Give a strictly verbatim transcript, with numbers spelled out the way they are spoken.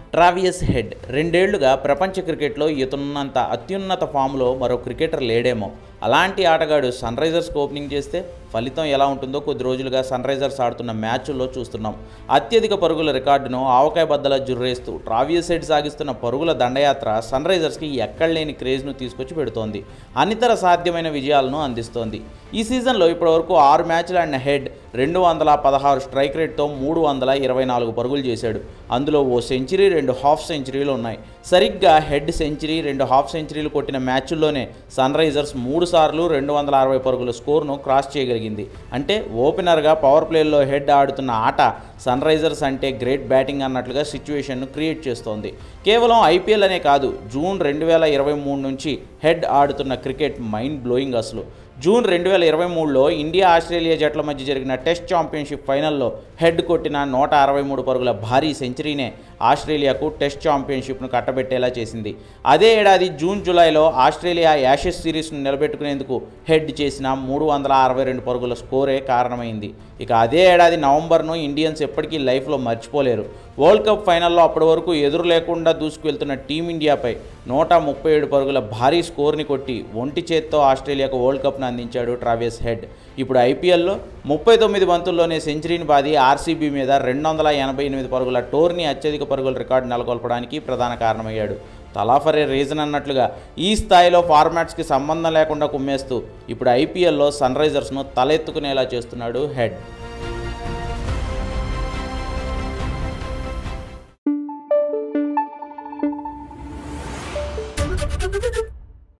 ట్రావియస్ head రెండేళ్లుగా ప్రపంచ క్రికెట్లో ఇతనున్నంత అత్యున్నత ఫామ్లో మరో క్రికెటర్ లేడేమో. అలాంటి ఆటగాడు సన్ రైజర్స్కి ఓపెనింగ్ చేస్తే ఫలితం ఎలా ఉంటుందో కొద్ది రోజులుగా సన్ రైజర్స్ ఆడుతున్న మ్యాచ్ల్లో చూస్తున్నాం. అత్యధిక పరుగుల రికార్డును ఆవకాయ బద్దలా జుర్రేస్తూ ట్రావియస్ హెడ్ సాగిస్తున్న పరుగుల దండయాత్ర సన్ రైజర్స్కి ఎక్కడలేని క్రేజ్ను తీసుకొచ్చి పెడుతోంది. అనితర సాధ్యమైన విజయాలను అందిస్తోంది. ఈ సీజన్లో ఇప్పటివరకు ఆరు మ్యాచ్లు ఆడిన హెడ్ రెండు వందల పదహారు స్ట్రైక్ రేట్తో మూడు వందల ఇరవై నాలుగు పరుగులు చేశాడు. అందులో ఓ సెంచరీ, రెండు హాఫ్ సెంచరీలు ఉన్నాయి. సరిగ్గా హెడ్ సెంచరీ, రెండు హాఫ్ సెంచరీలు కొట్టిన మ్యాచ్ల్లోనే సన్ రైజర్స్ మూడు సార్లు రెండు వందల అరవై పరుగుల స్కోర్ను క్రాస్ చేయగలిగింది. అంటే ఓపెనర్గా పవర్ ప్లేల్లో హెడ్ ఆడుతున్న ఆట సన్ రైజర్స్ అంటే గ్రేట్ బ్యాటింగ్ అన్నట్లుగా సిచ్యువేషన్ను క్రియేట్ చేస్తోంది. కేవలం ఐపీఎల్ అనే కాదు, జూన్ రెండు వేల ఇరవై మూడు నుంచి హెడ్ ఆడుతున్న క్రికెట్ మైండ్ బ్లోయింగ్. అసలు జూన్ రెండు వేల ఇరవై మూడులో ఇండియా ఆస్ట్రేలియా జట్ల మధ్య జరిగిన టెస్ట్ ఛాంపియన్షిప్ ఫైనల్లో హెడ్ కొట్టిన నూట అరవై మూడు పరుగుల భారీ సెంచరీనే ఆస్ట్రేలియాకు టెస్ట్ ఛాంపియన్షిప్ను కట్టబెట్టేలా చేసింది. అదే ఏడాది జూన్ జూలైలో ఆస్ట్రేలియా యాషెస్ సిరీస్ను నిలబెట్టుకునేందుకు హెడ్ చేసిన మూడు వందల అరవై రెండు పరుగుల స్కోరే కారణమైంది. ఇక అదే ఏడాది నవంబర్ను ఇండియన్స్ ఎప్పటికీ లైఫ్లో మర్చిపోలేరు. వరల్డ్ కప్ ఫైనల్లో అప్పటి వరకు ఎదురు లేకుండా దూసుకువెళ్తున్న టీమిండియాపై నూట ముప్పై ఏడు పరుగుల భారీ స్కోర్ని కొట్టి ఒంటి చేత్తో ఆస్ట్రేలియాకు వరల్డ్ కప్ను అందించాడు ట్రావియస్ హెడ్. ఇప్పుడు ఐపీఎల్లో ముప్పై తొమ్మిది బంతుల్లోనే సెంచరీని బాది ఆర్సీబీ మీద రెండు వందల ఎనభై ఎనిమిది పరుగుల టోర్నీ అత్యధిక పరుగుల రికార్డు నెలకొల్పడానికి ప్రధాన కారణమయ్యాడు. తలా ఫర్ ఏ రీజన్ అన్నట్లుగా ఈ స్థాయిలో ఫార్మాట్స్కి సంబంధం లేకుండా కుమ్మేస్తూ ఇప్పుడు ఐపీఎల్లో సన్ రైజర్స్ను తలెత్తుకునేలా చేస్తున్నాడు హెడ్.